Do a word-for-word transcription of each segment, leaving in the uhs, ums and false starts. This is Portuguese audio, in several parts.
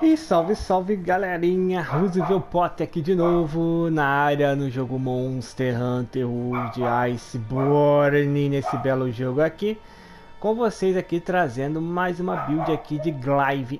E salve, salve galerinha, Roosevelt Potter aqui de novo na área no jogo Monster Hunter World Iceborne, nesse belo jogo aqui, com vocês aqui trazendo mais uma build aqui de Glaive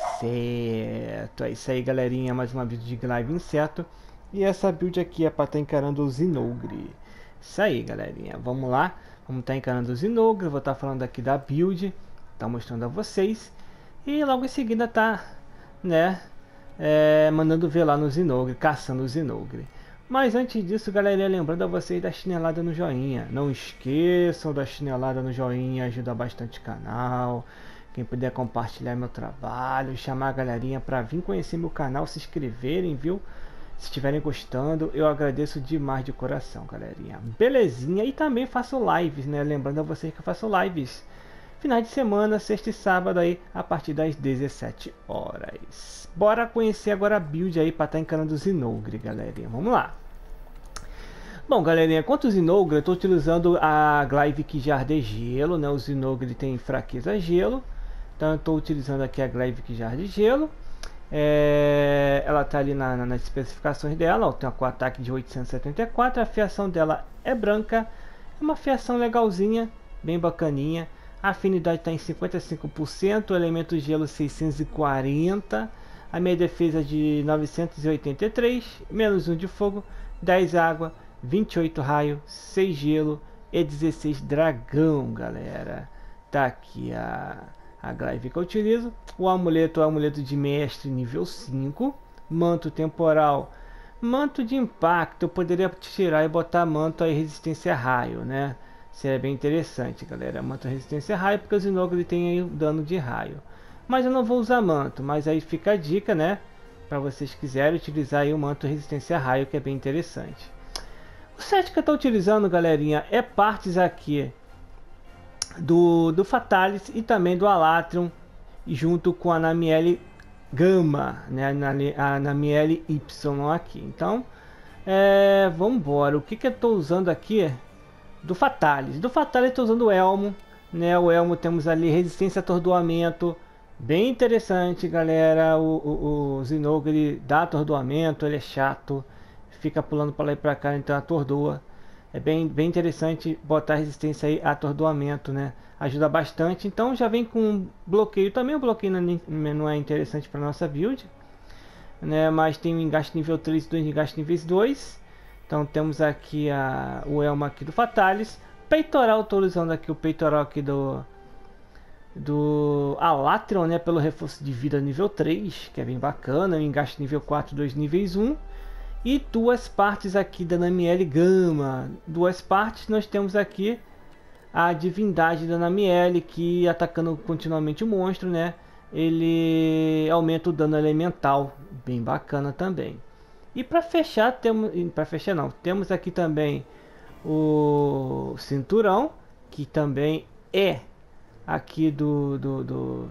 Inseto. É isso aí galerinha, mais uma build de Glaive Inseto. E essa build aqui é para estar tá encarando o Zinogre. Isso aí galerinha, vamos lá, vamos estar tá encarando o Zinogre, vou estar tá falando aqui da build, tá mostrando a vocês. E logo em seguida tá, né, é, mandando ver lá no Zinogre, caçando o Zinogre. Mas antes disso, galera, lembrando a vocês da chinelada no joinha. Não esqueçam da chinelada no joinha, ajuda bastante o canal. Quem puder compartilhar meu trabalho, chamar a galerinha para vir conhecer meu canal, se inscreverem, viu? Se estiverem gostando, eu agradeço demais de coração, galerinha. Belezinha? E também faço lives, né? Lembrando a vocês que eu faço lives finais de semana, sexta e sábado aí, a partir das dezessete horas. Bora conhecer agora a build aí para estar tá encarando o Zinogre, galerinha. Vamos lá. Bom, galerinha, quanto ao Zinogre, eu estou utilizando a Glaive Quijar de Gelo, né? O Zinogre tem fraqueza a gelo, então eu estou utilizando aqui a Glaive Quijar de Gelo. É, ela está ali na, na, nas especificações dela, ó, tem com ataque de oitocentos e setenta e quatro, a fiação dela é branca, é uma fiação legalzinha, bem bacaninha. A afinidade está em cinquenta e cinco por cento, o elemento gelo seiscentos e quarenta, a minha defesa de novecentos e oitenta e três, menos um de fogo, dez água, vinte e oito raio, seis gelo e dezesseis dragão, galera. Tá aqui a, a Glaive que eu utilizo. O amuleto é o amuleto de mestre nível cinco, manto temporal, manto de impacto. Eu poderia tirar e botar manto aí resistência a raio, né? Seria bem interessante, galera. Manto resistência a raio, porque o Zinogre tem aí dano de raio. Mas eu não vou usar manto, mas aí fica a dica, né? Para vocês quiserem utilizar aí o manto resistência a raio, que é bem interessante. O set que eu estou utilizando, galerinha, é partes aqui do, do Fatalis e também do Alatrion, junto com a Namielle Gama, né? A Namielle Y aqui. Então, é, vamos embora. O que, que eu estou usando aqui? Do Fatalis. Do Fatalis estou usando o Elmo, né? O Elmo temos ali resistência a atordoamento, bem interessante, galera. O, o, o Zinogre dá atordoamento, ele é chato, fica pulando para lá e para cá, então atordoa. É bem, bem interessante botar resistência aí a atordoamento, né? Ajuda bastante. Então já vem com bloqueio também. O bloqueio não é interessante para nossa build, né? Mas tem um engaste nível três e dois engaste nível dois. Então temos aqui a, o elmo aqui do Fatalis. Peitoral, estou usando aqui o peitoral aqui do, do Alatrion, né? Pelo reforço de vida nível três, que é bem bacana. O engaste nível quatro, dois níveis um. E duas partes aqui da Namielle Gama. Duas partes nós temos aqui a divindade da Namielle, que atacando continuamente o monstro, né? Ele aumenta o dano elemental. Bem bacana também. E para fechar, temos, para fechar não, temos aqui também o cinturão, que também é aqui do do, do,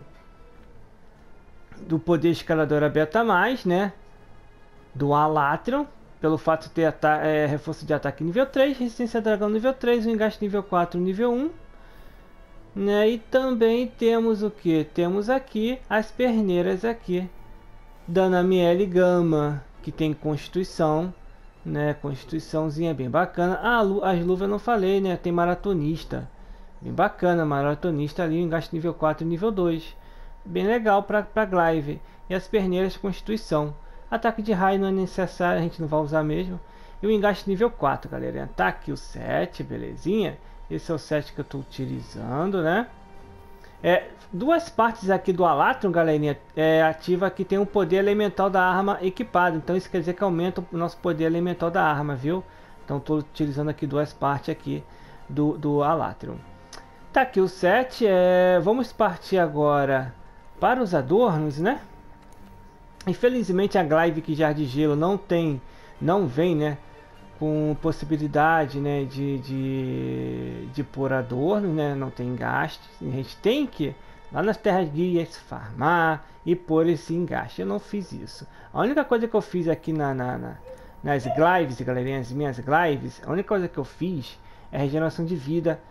do poder escalador beta mais, né? Do Alatrion, pelo fato de ter é, reforço de ataque nível três, resistência a dragão nível três, o engaste nível quatro, nível um, né? E também temos o que? Temos aqui as perneiras aqui da Namielle Gama, que tem constituição, né? Constituiçãozinha bem bacana. Ah, as luvas eu não falei, né? Tem maratonista, bem bacana, maratonista ali, engaste nível quatro e nível dois, bem legal para Glaive. E as perneiras constituição. Ataque de raio não é necessário, a gente não vai usar mesmo. E o engaste nível quatro, galera. Tá aqui o set, belezinha. Esse é o set que eu estou utilizando, né? É, duas partes aqui do Alatrion, galerinha, é, ativa que tem o poder elemental da arma equipado. Então isso quer dizer que aumenta o nosso poder elemental da arma, viu? Então estou utilizando aqui duas partes aqui do, do Alatrion. Tá aqui o set. É, vamos partir agora para os adornos, né? Infelizmente a Glaive Quijar de Gelo não tem, não vem, né, com possibilidade, né, de, de, de pôr adorno, né, não tem engaste. A gente tem que lá nas terras guias farmar e pôr esse engaste. Eu não fiz isso. A única coisa que eu fiz aqui na, na, na nas Glaives, galerinha, as minhas Glaives, a única coisa que eu fiz é regeneração de vida,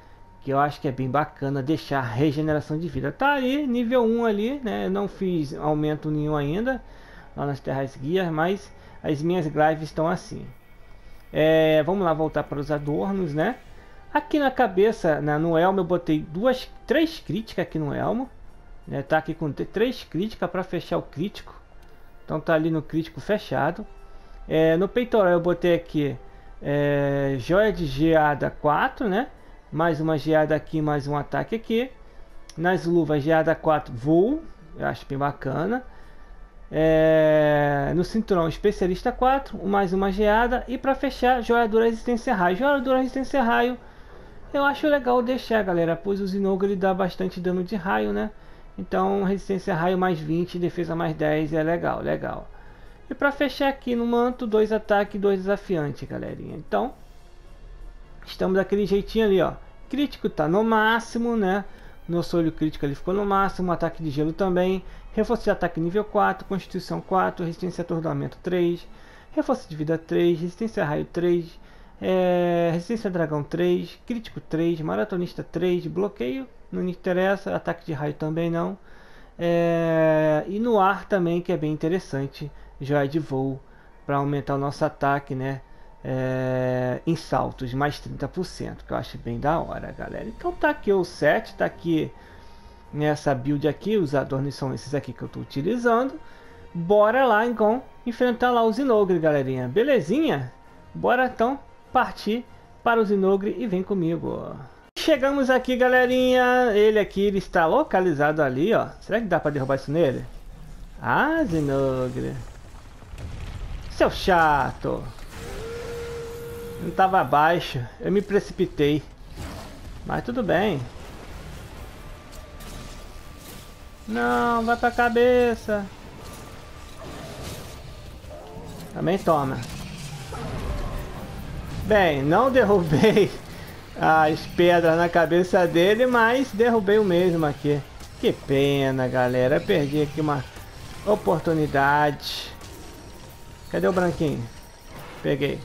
que eu acho que é bem bacana deixar regeneração de vida. Tá ali, nível um ali, né? Eu não fiz aumento nenhum ainda lá nas terras guias, mas as minhas lives estão assim. É, vamos lá voltar para os adornos, né? Aqui na cabeça, né, no elmo eu botei duas, três críticas aqui no elmo, né? Tá aqui com três críticas para fechar o crítico. Então tá ali no crítico fechado. É, no peitoral eu botei aqui é, joia de geada quatro, né? Mais uma geada aqui, mais um ataque aqui. Nas luvas, geada quatro, voo. Eu acho bem bacana. É, no cinturão, especialista quatro, mais uma geada. E para fechar, joiadura resistência raio. Joiadura resistência raio, eu acho legal deixar, galera, pois o Zinogre ele dá bastante dano de raio, né? Então, resistência raio mais vinte, defesa mais dez é legal, legal. E para fechar aqui no manto, dois ataques, dois desafiantes, galerinha. Então, estamos daquele jeitinho ali, ó. Crítico tá no máximo, né? Nosso olho crítico ali ficou no máximo. Ataque de gelo também. Reforço de ataque nível quatro. Constituição quatro. Resistência a atordoamento três. Reforço de vida três. Resistência a raio três. É, resistência a dragão três. Crítico três. Maratonista três. Bloqueio não me interessa. Ataque de raio também não. É, e no ar também, que é bem interessante. Joia de voo. Para aumentar o nosso ataque, né? É, em saltos, mais trinta por cento, que eu acho bem da hora, galera. Então tá aqui o set, tá aqui nessa build aqui, os adornos são esses aqui que eu tô utilizando. Bora lá então enfrentar lá o Zinogre, galerinha, belezinha? Bora então partir para o Zinogre e vem comigo. Chegamos aqui, galerinha, ele aqui, ele está localizado ali, ó. Será que dá para derrubar isso nele? Ah, Zinogre, seu chato. Não estava abaixo, eu me precipitei. Mas tudo bem. Não, vai pra cabeça. Também toma. Bem, não derrubei as pedras na cabeça dele, mas derrubei o mesmo aqui. Que pena, galera. Eu perdi aqui uma oportunidade. Cadê o branquinho? Peguei.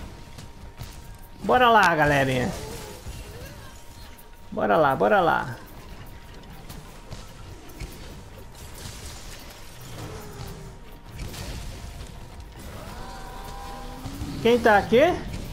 Bora lá, galerinha. Bora lá, bora lá. Quem tá aqui?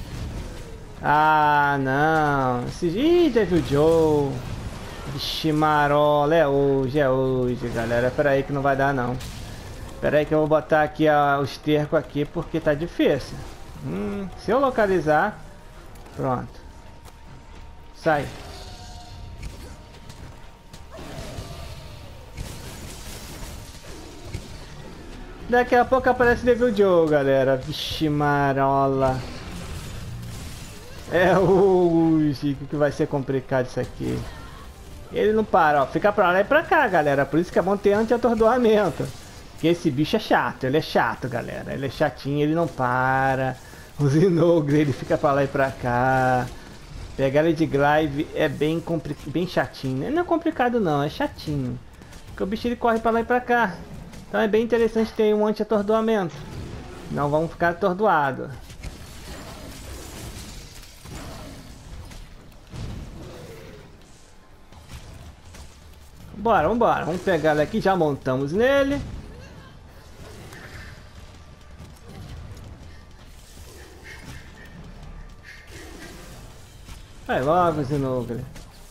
Ah, não. Esse... Ih, Devil Joe. Vixe, marola. É hoje, é hoje, galera. Pera aí que não vai dar, não. Pera aí que eu vou botar aqui ó, os tercos aqui, porque tá difícil. Hum, se eu localizar... Pronto. Sai. Daqui a pouco aparece Devil Joe, galera. Vixe, marola. É o Chico que vai ser complicado isso aqui. Ele não para, ó. Fica pra lá e pra cá, galera. Por isso que é bom ter anti-atordoamento. Porque esse bicho é chato. Ele é chato, galera. Ele é chatinho, ele não para. O Zinogre, ele fica pra lá e pra cá. Pegar ele de glaive é bem, bem chatinho. Não é complicado não, é chatinho. Porque o bicho ele corre pra lá e pra cá. Então é bem interessante ter um anti-atordoamento. Não vamos ficar atordoados. Bora, vambora. Vamos pegar ele aqui, já montamos nele. Vai logo, Zinogre.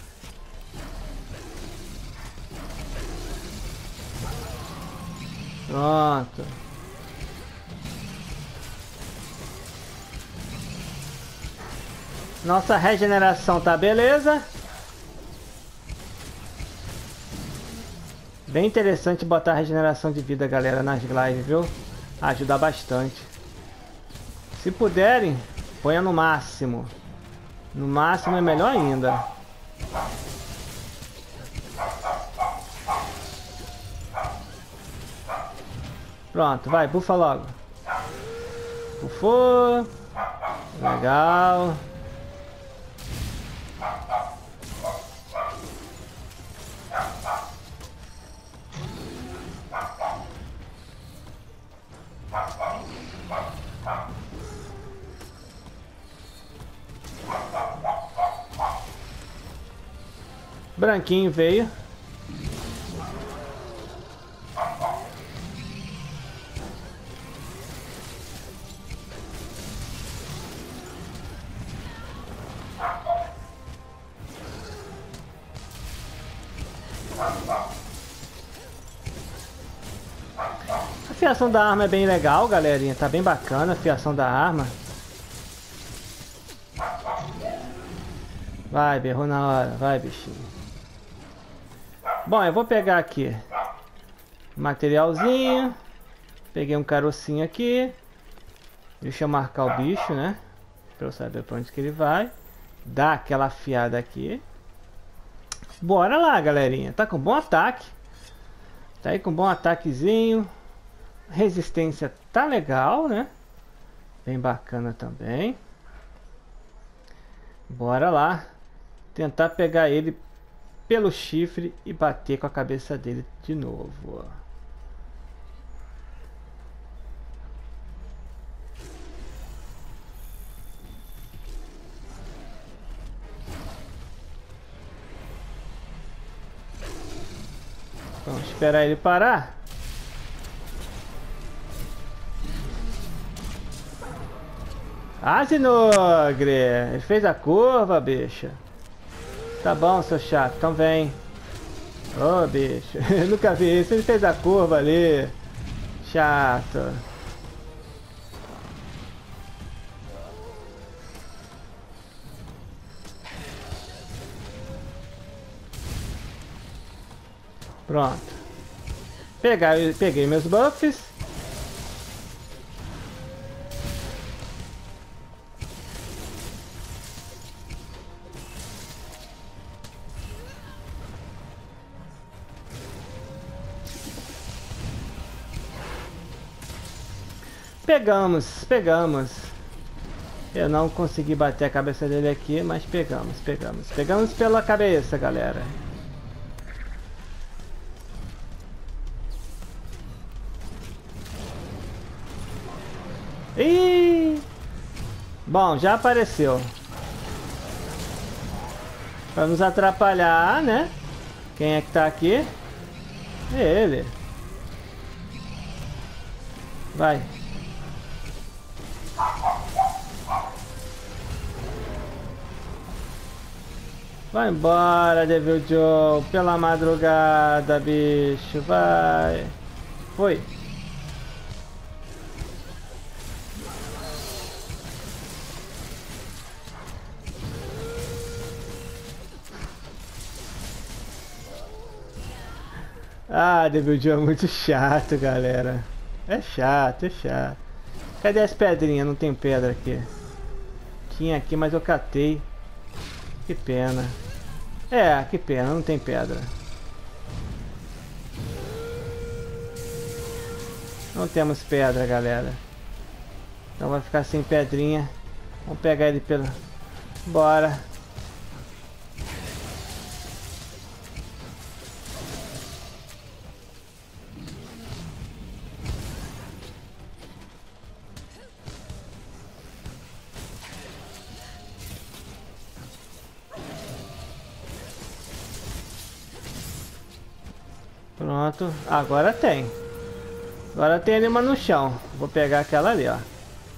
Pronto. Nossa regeneração tá beleza. Bem interessante botar regeneração de vida, galera, nas lives, viu? Ajuda bastante. Se puderem, ponha no máximo. No máximo é melhor ainda. Pronto, vai, bufa logo. Bufou. Legal. Branquinho veio. A fiação da arma é bem legal, galerinha. Tá bem bacana a fiação da arma. Vai, berrou na hora. Vai, bichinho. Bom, eu vou pegar aqui materialzinho. Peguei um carocinho aqui. Deixa eu marcar o bicho, né? Pra eu saber pra onde que ele vai. Dá aquela afiada aqui. Bora lá, galerinha. Tá com bom ataque. Tá aí com bom ataquezinho. Resistência tá legal, né? Bem bacana também. Bora lá. Tentar pegar ele pelo chifre e bater com a cabeça dele de novo, ó. Vamos esperar ele parar. Azinogre! Ele fez a curva, bicho. Tá bom, seu chato, então vem. Ô, oh, bicho, eu nunca vi isso. Ele fez a curva ali. Chato. Pronto. Pegar, peguei meus buffs. Pegamos, pegamos. Eu não consegui bater a cabeça dele aqui, mas pegamos, pegamos. Pegamos pela cabeça, galera. Ih! Bom, já apareceu. Pra nos atrapalhar, né? Quem é que tá aqui? É ele. Vai. Vai embora, Devil Joe. Pela madrugada, bicho. Vai. Foi. Ah, Devil Joe é muito chato, galera. É chato, é chato. Cadê as pedrinhas? Não tem pedra aqui. Tinha aqui, mas eu catei. Que pena. É, que pena, não tem pedra. Não temos pedra, galera. Então vai ficar sem pedrinha. Vamos pegar ele pela... Bora. Pronto, agora tem. Agora tem ali uma no chão. Vou pegar aquela ali, ó.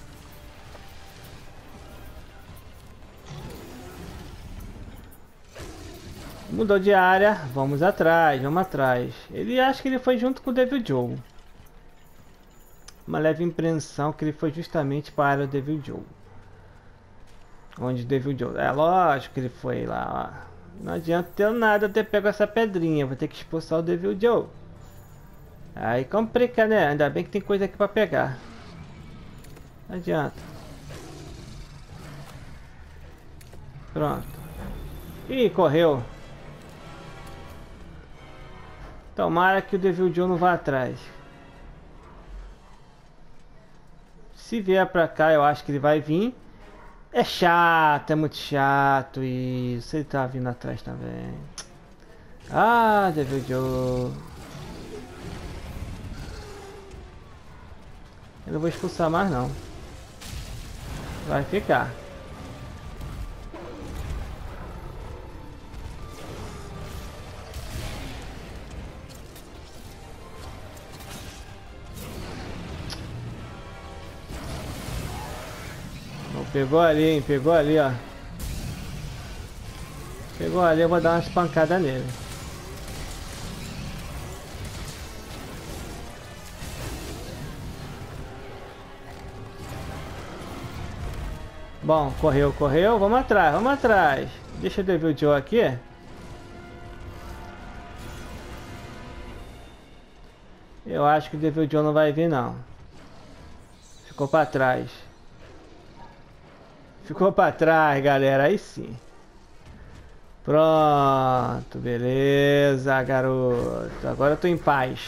Mudou de área, vamos atrás, vamos atrás. Ele acha que ele foi junto com o Devil Joe. Uma leve impressão que ele foi justamente para o Devil Joe. Onde o Devil Joe... É lógico que ele foi lá, ó. Não adianta ter nada ter pego essa pedrinha. Vou ter que expulsar o Devil Joe. Aí complica, né? Ainda bem que tem coisa aqui pra pegar. Não adianta. Pronto. Ih, correu. Tomara que o Devil Joe não vá atrás. Se vier pra cá, eu acho que ele vai vir. É chato, é muito chato isso. Ele tá vindo atrás também. Ah, Devil Joe. Eu não vou expulsar mais não. Vai ficar. Pegou ali, hein? Pegou ali, ó. Pegou ali, eu vou dar umas pancadas nele. Bom, correu, correu. Vamos atrás, vamos atrás. Deixa eu Devil Joe aqui. Eu acho que o Devil Joe não vai vir, não. Ficou pra trás. Ficou pra trás, galera. Aí sim. Pronto, beleza, garoto. Agora eu tô em paz.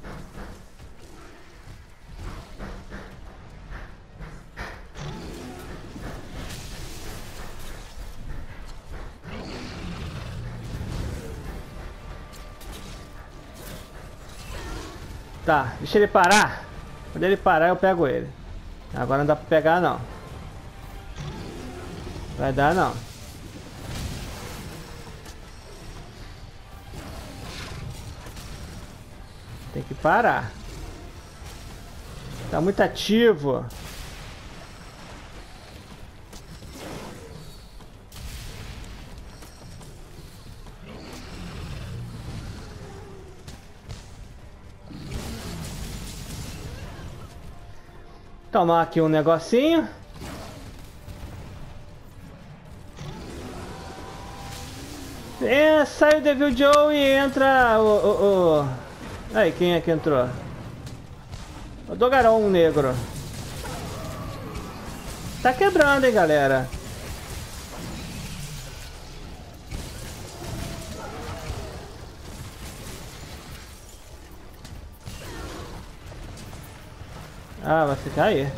Tá, deixa ele parar. Quando ele parar, eu pego ele. Agora não dá pra pegar, não. Vai dar, não. Tem que parar. Tá muito ativo. Tomar aqui um negocinho. É, sai o Devil Joe e entra o, o, o... Aí, quem é que entrou? O Dogaron negro. Tá quebrando, hein, galera. Ah, vai ficar aí.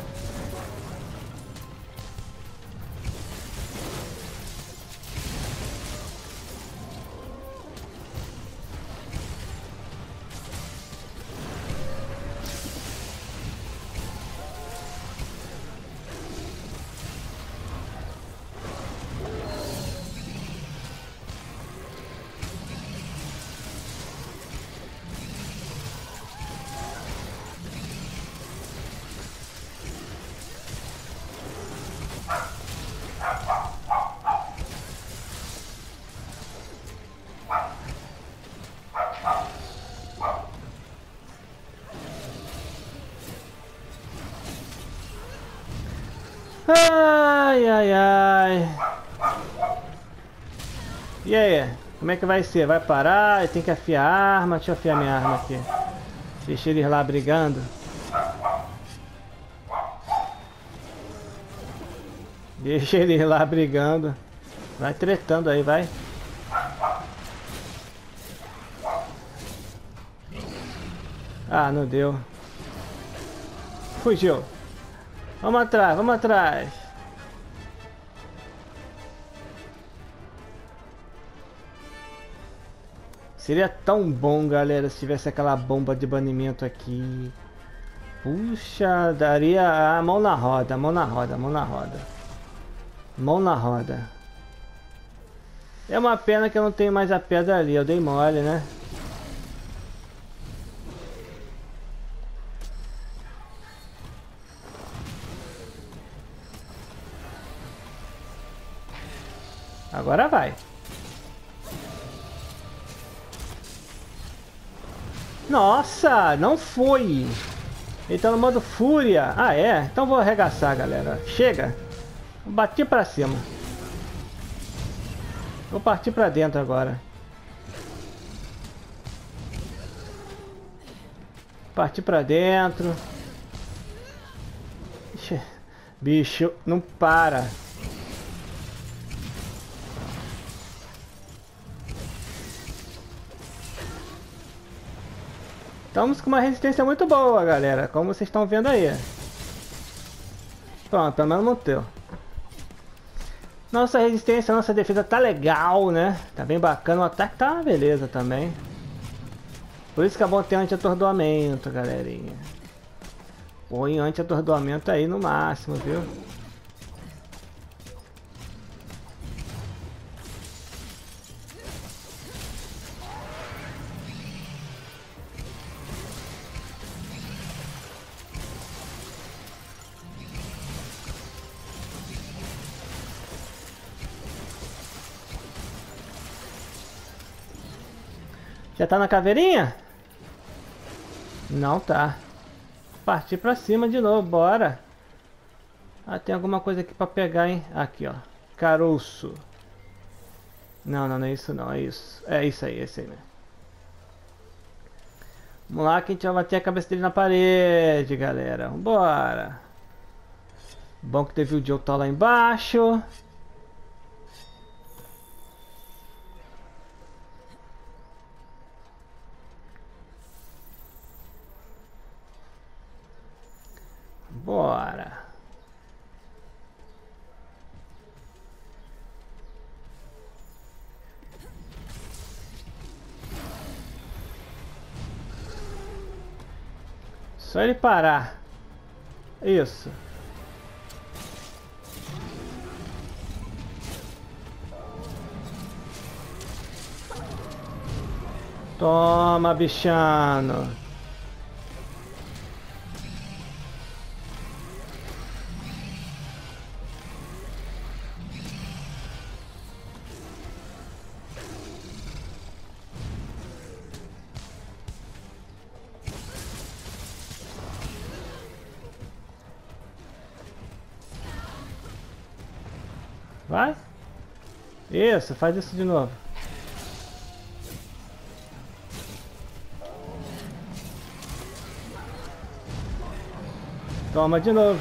Ai, ai, ai. E aí? Como é que vai ser? Vai parar? Tem que afiar a arma? Deixa eu afiar minha arma aqui. Deixa eles lá brigando. Deixa eles lá brigando. Vai tretando aí, vai. Ah, não deu. Fugiu. Vamos atrás, vamos atrás. Seria tão bom, galera, se tivesse aquela bomba de banimento aqui. Puxa, daria a mão na roda, mão na roda, mão na roda. Mão na roda. É uma pena que eu não tenho mais a pedra ali, eu dei mole, né? Agora vai. Nossa, não foi. Ele tá no modo fúria. Ah, é? Então vou arregaçar, galera. Chega. Bati pra cima. Vou partir pra dentro agora. Partir pra dentro. Ixi, bicho, não para. Estamos com uma resistência muito boa, galera. Como vocês estão vendo aí. Pronto, pelo menos manteu. Nossa resistência, nossa defesa tá legal, né? Tá bem bacana. O ataque tá uma beleza também. Por isso que é bom ter anti-atordoamento, galerinha. Põe anti-atordoamento aí no máximo, viu? Já tá na caveirinha? Não tá. Partir pra cima de novo, bora. Ah, tem alguma coisa aqui pra pegar, hein? Aqui, ó. Caroço. Não, não, não é isso não, é isso. É isso aí, é isso aí mesmo. Vamos lá que a gente vai bater a cabeça dele na parede, galera. Vambora. Bom que teve o Joe tá lá embaixo. Bora. Só ele parar. Isso. Toma, bichano. Vai. Isso, faz isso de novo. Toma de novo.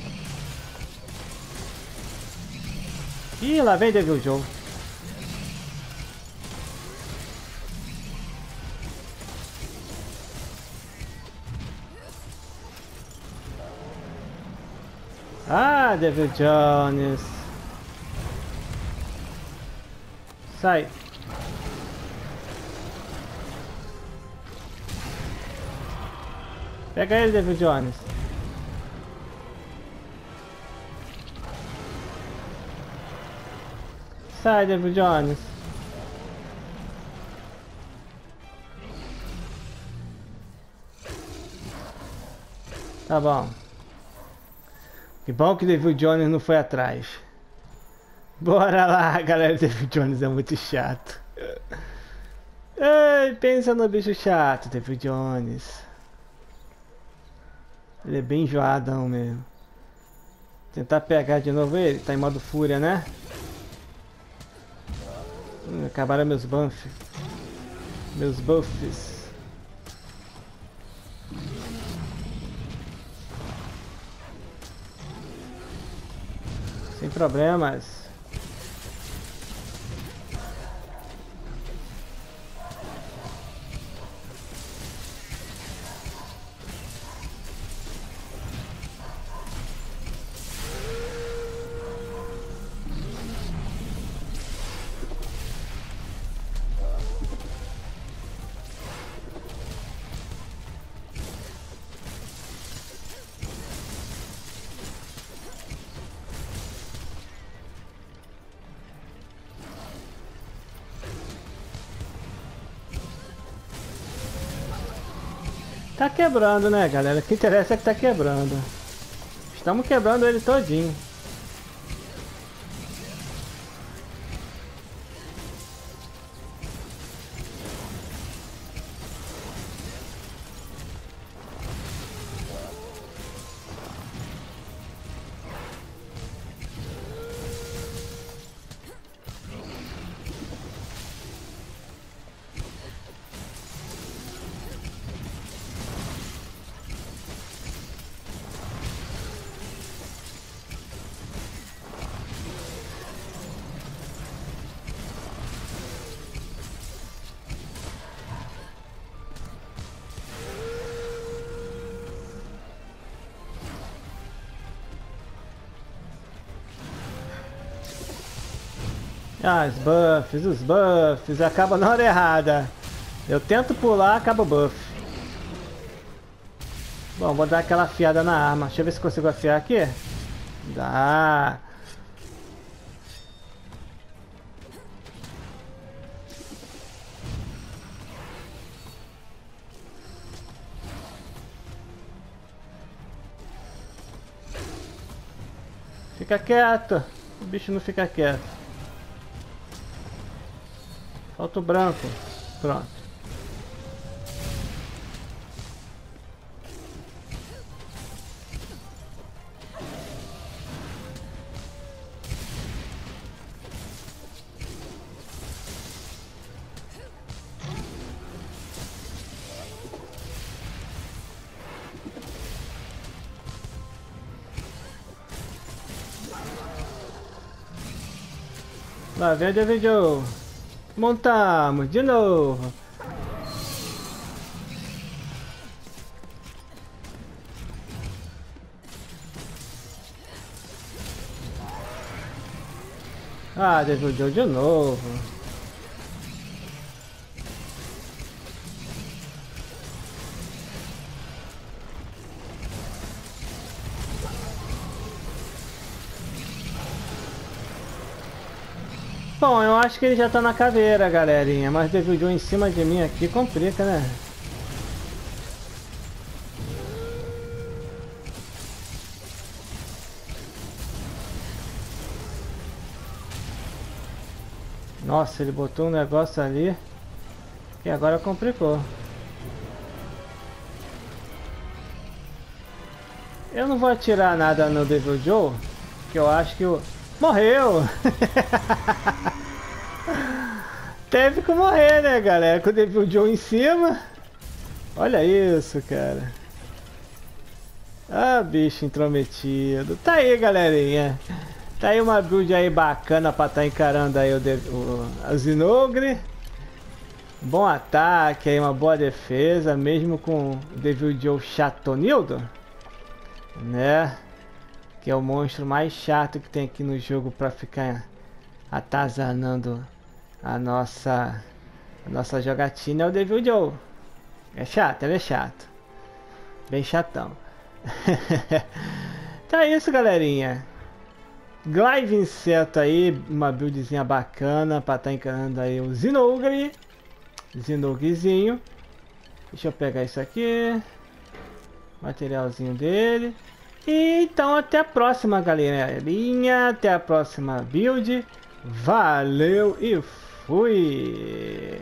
Ih, lá vem Devil Joe. Ah, Devil Jones. Sai. Pega ele, Devil Jones. Sai, Devil Jones. Tá bom. Que bom que Devil Jones não foi atrás. Bora lá, galera. Devil Jones é muito chato. Ei, pensa no bicho chato, Devil Jones. Ele é bem enjoadão mesmo. Tentar pegar de novo ele. Tá em modo fúria, né? Hum, acabaram meus buffs. Meus buffs. Sem problemas. Tá quebrando, né, galera? O que interessa é que tá quebrando. Estamos quebrando ele todinho. Ah, os buffs, os buffs, acaba na hora errada. Eu tento pular, acaba o buff. Bom, vou dar aquela afiada na arma. Deixa eu ver se consigo afiar aqui. Dá. Fica quieto. O bicho não fica quieto. Falta o branco. Pronto. Lá vem o Devil Joe. Montamos de novo. Ah, Devil Joe de novo. Bom, eu acho que ele já tá na caveira, galerinha. Mas Devil Joe em cima de mim aqui complica, né? Nossa, ele botou um negócio ali que agora complicou. Eu não vou atirar nada no Devil Joe, que eu acho que o... Morreu! Teve que morrer, né, galera? Com o Devil Joe em cima. Olha isso, cara. Ah, bicho intrometido. Tá aí, galerinha. Tá aí uma build aí bacana pra tá encarando aí o, o a Zinogre. Bom ataque aí, uma boa defesa, mesmo com o Devil Joe chatonildo, né? Que é o monstro mais chato que tem aqui no jogo pra ficar atazanando a nossa a nossa jogatina, é o Devil Joe. É chato, ele é chato. Bem chatão. Então é isso, galerinha. Glaive Inseto aí, uma buildzinha bacana pra tá encarando aí o Zinogre. Zinogrezinho. Deixa eu pegar isso aqui. Materialzinho dele. E então até a próxima, galerinha. Até a próxima build. Valeu e fui!